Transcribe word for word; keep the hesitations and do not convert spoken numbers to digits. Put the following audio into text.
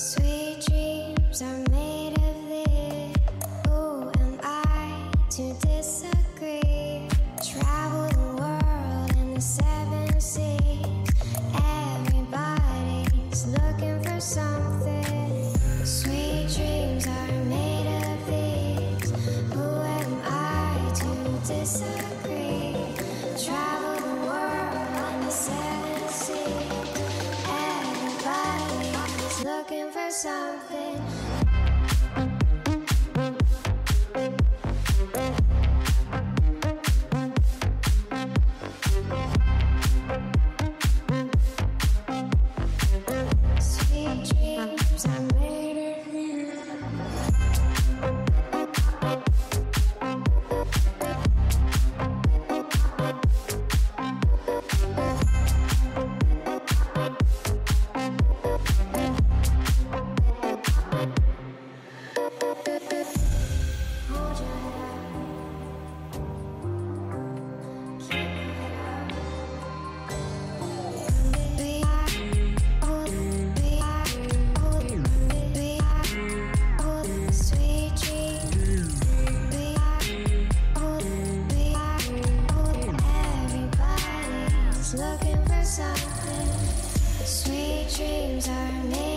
Sweet dreams are made of this. Who am I to disagree? Travel the world in the seven seas. Everybody's looking for something. Sweet dreams are made of these. Who am I to disagree? Travel the world in the seven seas. Everybody's looking for something. Sweet dreams are made of you. Hold your head. Keep your head up. We are, we are, we are, sweet dreams. We are, we are, everybody's looking for something. Sweet dreams are made